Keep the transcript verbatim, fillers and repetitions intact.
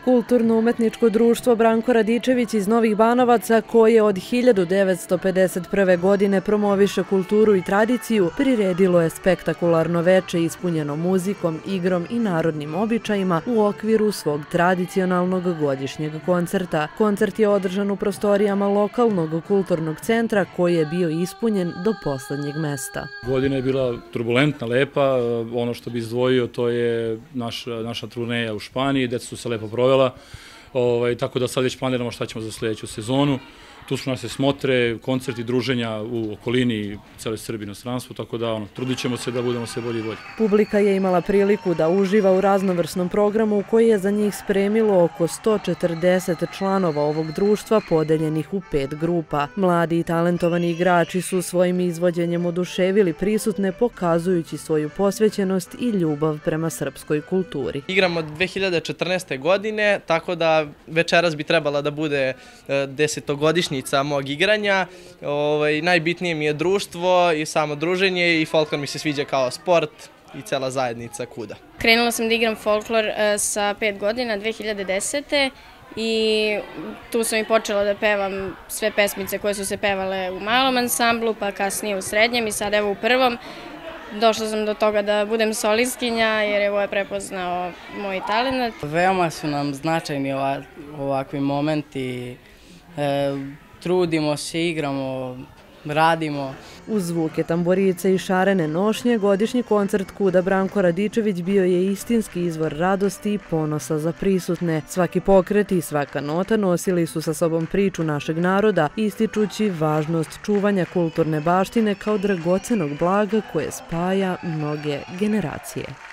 Kulturno-umetničko društvo Branko Radičević iz Novih Banovaca, koje od hiljadu devetsto pedeset prve. godine promoviše kulturu i tradiciju, priredilo je spektakularno veče ispunjeno muzikom, igrom i narodnim običajima u okviru svog tradicionalnog godišnjeg koncerta. Koncert je održan u prostorijama lokalnog kulturnog centra, koji je bio ispunjen do poslednjeg mesta. Godina je bila turbulentna, lepa. Ono što bi izdvojio, to je naša, naša turneja u Španiji, deca su se lepo provela, ovaj, tako da sad već planiramo šta ćemo za sljedeću sezonu. Tu su naše smotre, koncerti, druženja u okolini cele Srbije i inostranstvu, tako da ono, trudit ćemo se da budemo sve bolji i bolji. Publika je imala priliku da uživa u raznovrsnom programu koji je za njih spremilo oko sto četrdeset članova ovog društva podeljenih u pet grupa. Mladi i talentovani igrači su svojim izvođenjem oduševili prisutne, pokazujući svoju posvećenost i ljubav prema srpskoj kulturi. Igram od dve hiljade četrnaeste. godine, tako da večeras bi trebala da bude desetogodišnji mog igranja. Ovaj, najbitnije mi je društvo i samo druženje i folklor mi se sviđa kao sport i cela zajednica kuda. Krenula sam da igram folklor sa pet godina, dve hiljade desete. i tu sam i počela da pevam sve pesmice koje su se pevale u malom ansamblu, pa kasnije u srednjem i sad evo u prvom. Došla sam do toga da budem solistkinja jer je ovo prepoznao moj talent. Veoma su nam značajni ovakvi momenti. Trudimo se, igramo, radimo. Uz zvuke tamborice i šarene nošnje, godišnji koncert Kuda Branko Radičević bio je istinski izvor radosti i ponosa za prisutne. Svaki pokret i svaka nota nosili su sa sobom priču našeg naroda, ističući važnost čuvanja kulturne baštine kao dragocenog blaga koje spaja mnoge generacije.